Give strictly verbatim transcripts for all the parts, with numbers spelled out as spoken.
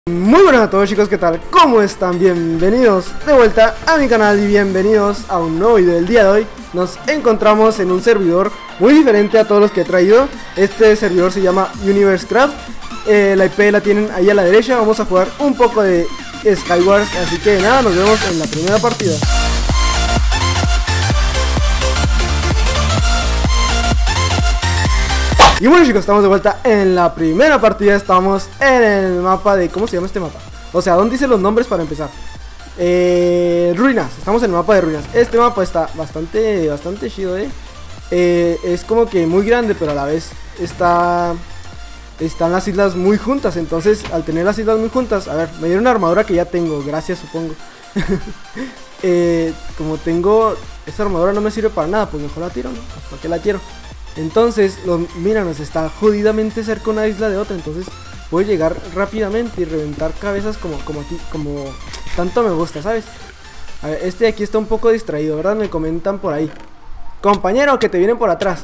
Muy buenas a todos, chicos, ¿qué tal? ¿Cómo están? Bienvenidos de vuelta a mi canal y bienvenidos a un nuevo video. Del día de hoy nos encontramos en un servidor muy diferente a todos los que he traído. Este servidor se llama Universecraft, eh, la I P la tienen ahí a la derecha. Vamos a jugar un poco de Skywars, así que nada, nos vemos en la primera partida. Y bueno, chicos, estamos de vuelta en la primera partida. Estamos en el mapa de... ¿cómo se llama este mapa? O sea, ¿dónde dice los nombres para empezar? Eh, ruinas, estamos en el mapa de ruinas. Este mapa está bastante, bastante chido, ¿eh? eh Es como que muy grande, pero a la vez está... están las islas muy juntas. Entonces, al tener las islas muy juntas... A ver, me dieron una armadura que ya tengo, gracias, supongo. eh, Como tengo... esta armadura no me sirve para nada, pues mejor la tiro, ¿no? ¿Para qué la quiero? Entonces, lo, mira, nos está jodidamente cerca una isla de otra. Entonces puedo llegar rápidamente y reventar cabezas como, como aquí, como tanto me gusta, ¿sabes? A ver, este de aquí está un poco distraído, ¿verdad? Me comentan por ahí: compañero, que te vienen por atrás.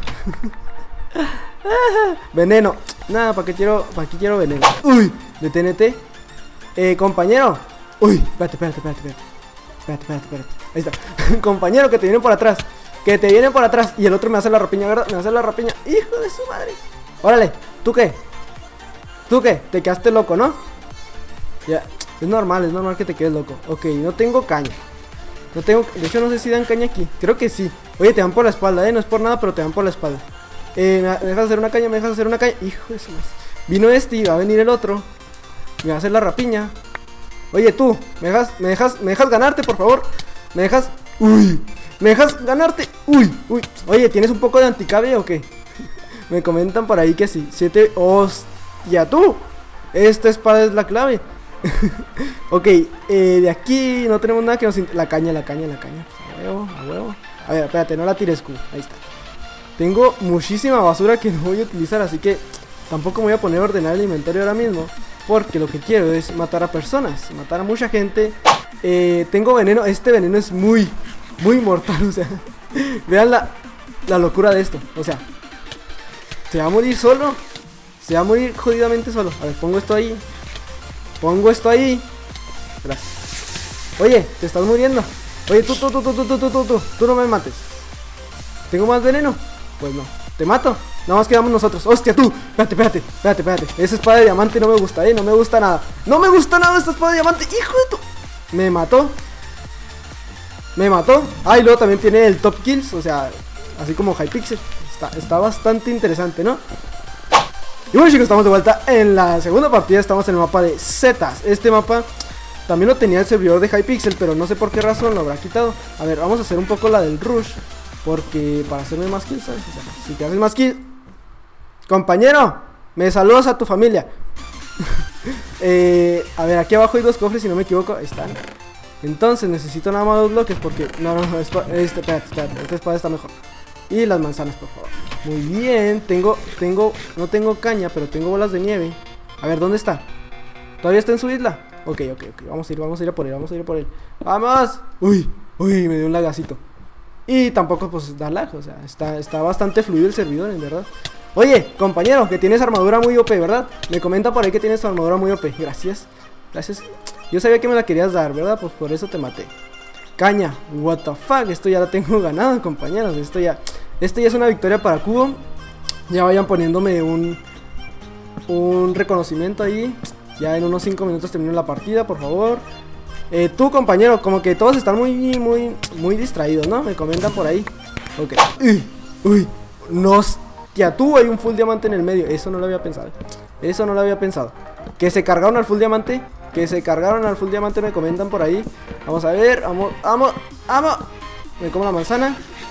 Veneno. Nada, ¿para qué quiero, para qué quiero veneno? Uy, de T N T. Eh, compañero. Uy, espérate, espérate, espérate, espérate. Espérate, espérate, espérate. Ahí está. Compañero, que te vienen por atrás. Que te vienen por atrás. Y el otro me hace la rapiña, ¿verdad? Me hace la rapiña. Hijo de su madre. Órale, ¿tú qué? ¿Tú qué? Te quedaste loco, ¿no? Ya, es normal, es normal que te quedes loco. Ok, no tengo caña. No tengo, de hecho no sé si dan caña aquí. Creo que sí. Oye, te dan por la espalda, eh, no es por nada, pero te dan por la espalda. Eh, me dejas hacer una caña, me dejas hacer una caña. Hijo de su madre. Vino este y va a venir el otro. Me va a hacer la rapiña. Oye, tú, me dejas, me dejas, me dejas ganarte, por favor. Me dejas, uy. ¿Me dejas ganarte? Uy, uy. Oye, ¿tienes un poco de anticabe o qué? Me comentan por ahí que sí. Siete. Hostia, tú. Esta espada es la clave. Ok, eh, de aquí no tenemos nada que nos... La caña, la caña, la caña. A huevo, a huevo. A ver, espérate, no la tires, Q. Ahí está. Tengo muchísima basura que no voy a utilizar, así que tampoco me voy a poner a ordenar el inventario ahora mismo, porque lo que quiero es matar a personas, matar a mucha gente. eh, Tengo veneno. Este veneno es muy... muy mortal, o sea. Vean la, la locura de esto. O sea, se va a morir solo. Se va a morir jodidamente solo. A ver, pongo esto ahí. Pongo esto ahí. Gracias. Oye, te estás muriendo. Oye, tú, tú, tú, tú, tú, tú, tú, tú, tú, tú no me mates. ¿Tengo más veneno? Pues no. ¿Te mato? Nada más quedamos nosotros. Hostia, tú. Espérate, espérate, espérate, espérate. Esa espada de diamante no me gusta, eh. No me gusta nada. No me gusta nada esta espada de diamante. Hijo de tu... Me mató. Me mató. Ah, y luego también tiene el top kills. O sea, así como Hypixel. Está, está bastante interesante, ¿no? Y bueno, chicos, estamos de vuelta en la segunda partida. Estamos en el mapa de Zetas. Este mapa también lo tenía el servidor de Hypixel, pero no sé por qué razón lo habrá quitado. A ver, vamos a hacer un poco la del rush, porque para hacerme más kills, ¿sabes? O sea, si te haces más kills, compañero, me saludas a tu familia. eh, A ver, aquí abajo hay dos cofres, si no me equivoco. Ahí están. Entonces necesito nada más dos bloques porque... No, no, no, este, espérate, espérate, esta espada está mejor. Y las manzanas, por favor. Muy bien, tengo, tengo, no tengo caña, pero tengo bolas de nieve. A ver, ¿dónde está? ¿Todavía está en su isla? Ok, ok, ok, vamos a ir, vamos a ir a por él, vamos a ir a por él. ¡Vamos! Uy, uy, me dio un lagacito. Y tampoco, pues, da lag, o sea, está, está bastante fluido el servidor, en verdad. Oye, compañero, que tienes armadura muy O P, ¿verdad? Me comenta por ahí que tienes armadura muy O P. Gracias, gracias. Yo sabía que me la querías dar, ¿verdad? Pues por eso te maté. Caña, what the fuck, esto ya lo tengo ganado, compañeros. Esto ya, esto ya es una victoria para Cubo. Ya vayan poniéndome un Un reconocimiento ahí. Ya en unos cinco minutos termino la partida, por favor. eh, Tú, compañero, como que todos están muy, muy, muy distraídos, ¿no? Me comentan por ahí. Ok. Uy, uy, no, hostia, tú, hay un full diamante en el medio. Eso no lo había pensado. Eso no lo había pensado. Que se cargaron al full diamante. Que se cargaron al full diamante, me comentan por ahí. Vamos a ver, vamos, vamos, vamos. Me como la manzana.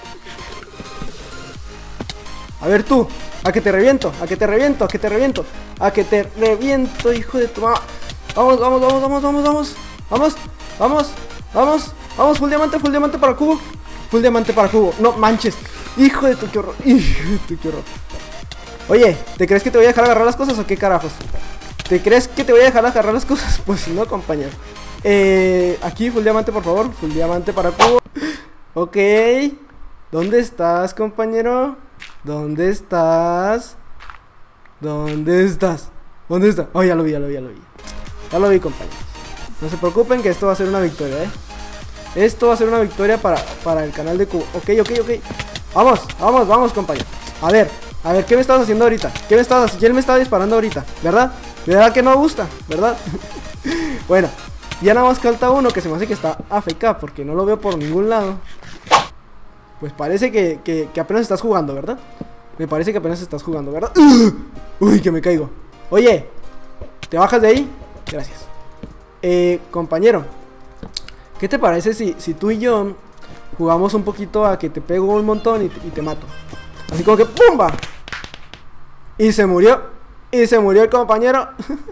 A ver tú, a que te reviento, a que te reviento, a que te reviento, a que te reviento, hijo de tu mamá. Vamos, vamos, vamos, vamos, vamos, vamos. Vamos, vamos, vamos, vamos, full diamante, full diamante para Cubo. Full diamante para Cubo, no manches. Hijo de tu, qué horror, hijo de tu, qué horror. Oye, ¿te crees que te voy a dejar agarrar las cosas o qué carajos? ¿Te crees que te voy a dejar agarrar las cosas? Pues no, compañero. Eh, aquí, full diamante, por favor. Full diamante para Cubo. Ok. ¿Dónde estás, compañero? ¿Dónde estás? ¿Dónde estás? ¿Dónde está? Oh, ya lo vi, ya lo vi, ya lo vi. Ya lo vi, compañeros. No se preocupen que esto va a ser una victoria, ¿eh? Esto va a ser una victoria para, para el canal de Cubo. Ok, ok, ok. Vamos, vamos, vamos, compañero. A ver, a ver, ¿qué me estás haciendo ahorita? ¿Qué me estás haciendo? ¿Quién me está disparando ahorita? ¿Verdad? ¿Verdad que no me gusta? ¿Verdad? Bueno, ya nada más falta uno que se me hace que está A F K porque no lo veo por ningún lado. Pues parece que, que, que apenas estás jugando, ¿verdad? Me parece que apenas estás jugando, ¿verdad? Uy, que me caigo. Oye, ¿te bajas de ahí? Gracias. Eh, compañero, ¿qué te parece si, si tú y yo jugamos un poquito a que te pego un montón y te, y te mato? Así como que ¡pumba! Y se murió. Y se murió el compañero.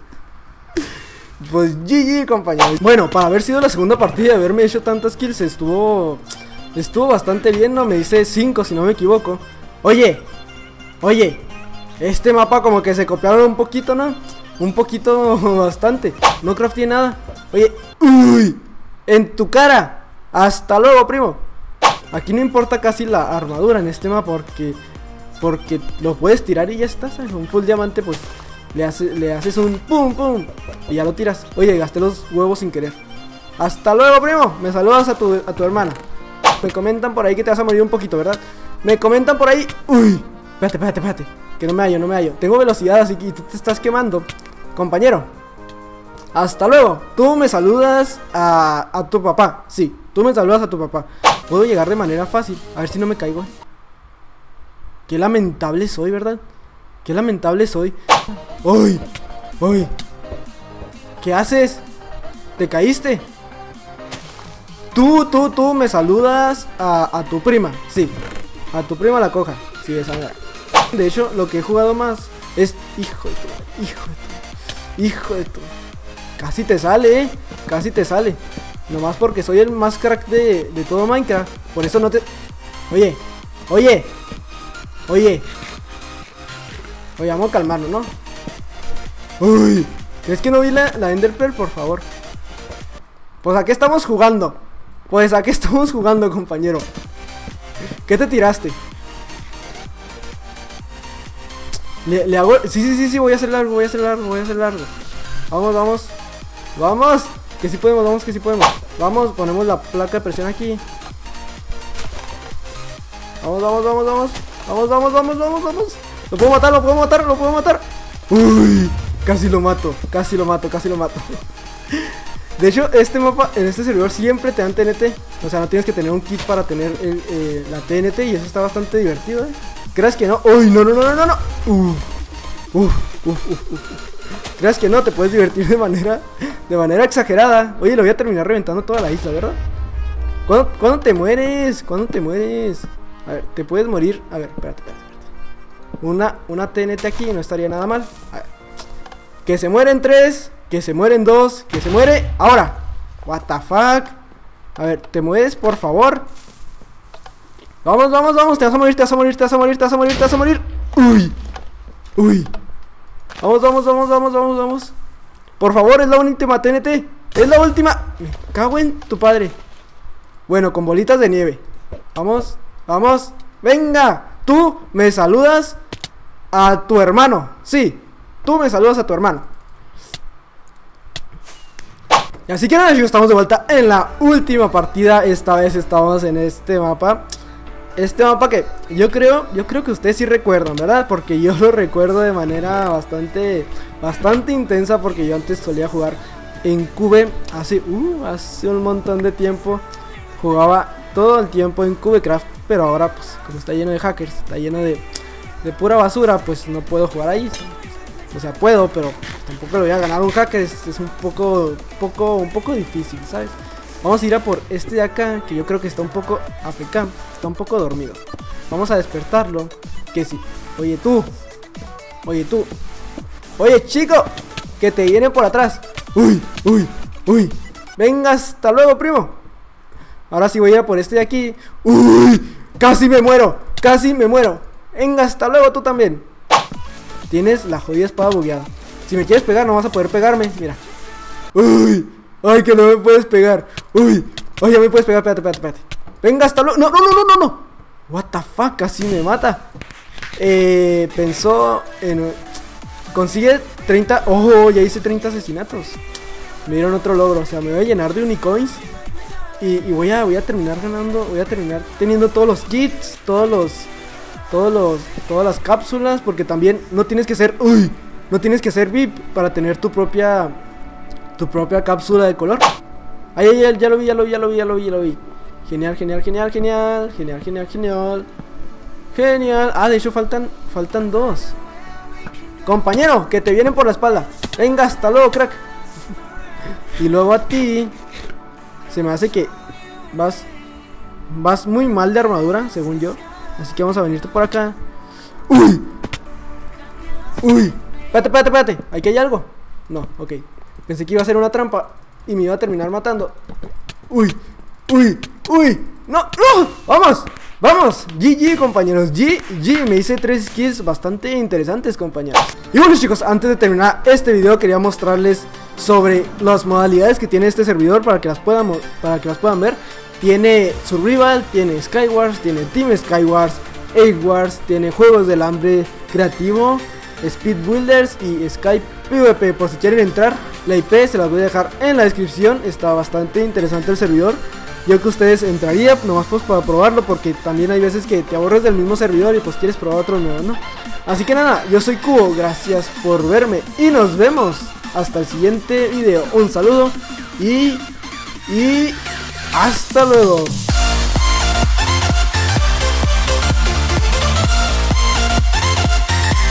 Pues G G, compañero. Bueno, para haber sido la segunda partida y haberme hecho tantas kills, estuvo Estuvo bastante bien, ¿no? Me hice cinco si no me equivoco. Oye, oye, este mapa como que se copiaron un poquito, ¿no? Un poquito bastante. No crafteé nada. Oye, uy, en tu cara. Hasta luego, primo. Aquí no importa casi la armadura en este mapa porque Porque lo puedes tirar y ya está, ¿sabes? Un full diamante pues le, hace, le haces un pum pum y ya lo tiras. Oye, gasté los huevos sin querer. Hasta luego, primo. Me saludas a tu, a tu hermana. Me comentan por ahí que te vas a morir un poquito, ¿verdad? Me comentan por ahí. Uy, espérate, espérate, espérate. Que no me hallo, no me hallo. Tengo velocidad así que tú te estás quemando, compañero. Hasta luego. Tú me saludas a, a tu papá. Sí, tú me saludas a tu papá. Puedo llegar de manera fácil. A ver si no me caigo. Qué lamentable soy, ¿verdad? Qué lamentable soy. ¡Uy! ¡Uy! ¿Qué haces? ¿Te caíste? Tú, tú, tú me saludas a, a tu prima. Sí, a tu prima la coja. Sí, de esa manera. De hecho, lo que he jugado más es... Hijo de tu... Hijo de tu... Hijo de tu... Casi te sale, ¿eh? Casi te sale. Nomás porque soy el más crack de, de todo Minecraft. Por eso no te... Oye, oye Oye Oye, vamos a calmarnos, ¿no? Uy, ¿crees que no vi la, la Ender Pearl? Por favor. Pues ¿a qué estamos jugando? Pues ¿a qué estamos jugando, compañero? ¿Qué te tiraste? Le, le hago... Sí, sí, sí, sí, voy a hacer largo, voy a hacer largo, voy a hacer largo. Vamos, vamos. Vamos, que sí podemos, vamos, que sí podemos. Vamos, ponemos la placa de presión aquí. Vamos, vamos, vamos, vamos. Vamos, vamos, vamos, vamos, vamos. Lo puedo matar, lo puedo matar, lo puedo matar. Uy, casi lo mato, casi lo mato, casi lo mato. De hecho, este mapa, en este servidor siempre te dan T N T. O sea, no tienes que tener un kit para tener el, eh, la T N T. Y eso está bastante divertido, ¿eh? ¿Crees que no? Uy, no, no, no, no, no. Uf, uf, uf, uf, uf. ¿Crees que no? Te puedes divertir de manera De manera exagerada. Oye, lo voy a terminar reventando toda la isla, ¿verdad? ¿Cuándo, ¿cuándo te mueres? ¿Cuándo te mueres? A ver, te puedes morir. A ver, espérate, espérate, espérate. Una, una T N T aquí no estaría nada mal. A ver. Que se mueren tres. Que se mueren dos. Que se muere ahora. What the fuck. A ver, te mueres, por favor. Vamos, vamos, vamos. Te vas a morir, te vas a morir, te vas a morir, te vas a morir, te vas a morir. Uy. Uy. Vamos, vamos, vamos, vamos, vamos, vamos. Por favor, es la última T N T. Es la última. Me cago en tu padre. Bueno, con bolitas de nieve. Vamos, vamos. Venga. Tú me saludas a tu hermano. Sí, tú me saludas a tu hermano. Y así que nada, chicos, estamos de vuelta en la última partida. Esta vez estamos en este mapa. Este mapa que yo creo, yo creo que ustedes sí recuerdan, ¿verdad? Porque yo lo recuerdo de manera bastante, bastante intensa. Porque yo antes solía jugar en Cube hace, uh, hace un montón de tiempo. Jugaba todo el tiempo en Cubecraft. Pero ahora, pues, como está lleno de hackers, está lleno de, de pura basura, pues no puedo jugar ahí. O sea, puedo, pero tampoco le voy a ganar a un hacker. Es, es un poco, poco, un poco difícil, ¿sabes? Vamos a ir a por este de acá, que yo creo que está un poco A F K, está un poco dormido. Vamos a despertarlo, que sí. Oye tú, oye tú, oye chico, que te viene por atrás. Uy, uy, uy. Venga, hasta luego, primo. Ahora sí voy a ir a por este de aquí. Uy, casi me muero, casi me muero. Venga, hasta luego tú también. Tienes la jodida espada bugueada. Si me quieres pegar no vas a poder pegarme, mira. Uy, ay, que no me puedes pegar. Uy, oye, me puedes pegar, espérate, espérate, espérate. Venga, hasta luego. No, no, no, no, no, no. What the fuck, casi me mata. Eh, pensó en... Consigue treinta... Oh, ya hice treinta asesinatos. Me dieron otro logro, o sea, me voy a llenar de unicoins. Y, y voy a voy a terminar ganando, voy a terminar teniendo todos los kits, todos los todos los todas las cápsulas, porque también no tienes que ser, uy, no tienes que ser V I P para tener tu propia tu propia cápsula de color. Ahí, ahí, ahí, ya lo vi, ya lo vi, ya lo vi, ya lo vi, ya lo vi. Genial, genial, genial, genial, genial, genial, genial. Genial. Ah, de hecho faltan faltan dos. Compañero, que te vienen por la espalda. Venga, hasta luego, crack. Y luego a ti se me hace que vas vas muy mal de armadura, según yo. Así que vamos a venirte por acá. ¡Uy! ¡Uy! Espérate, espérate, espérate. ¿Aquí hay algo? No, ok. Pensé que iba a ser una trampa y me iba a terminar matando. ¡Uy! ¡Uy! ¡Uy! ¡No! ¡No! ¡Vamos! ¡Vamos! G G, compañeros. G G. Me hice tres skills bastante interesantes, compañeros. Y bueno, chicos, antes de terminar este video quería mostrarles sobre las modalidades que tiene este servidor para que las puedan, para que las puedan ver. Tiene Survival, tiene Skywars, tiene Team Skywars, Egg Wars, tiene Juegos del Hambre Creativo, Speed Builders y Sky PvP. Por si quieren entrar, la I P se las voy a dejar en la descripción. Está bastante interesante el servidor. Yo que ustedes entraría nomás pues para probarlo, porque también hay veces que te aburres del mismo servidor y pues quieres probar otro nuevo, ¿no? Así que nada, yo soy Cubo, gracias por verme y nos vemos hasta el siguiente video. Un saludo y... y... hasta luego.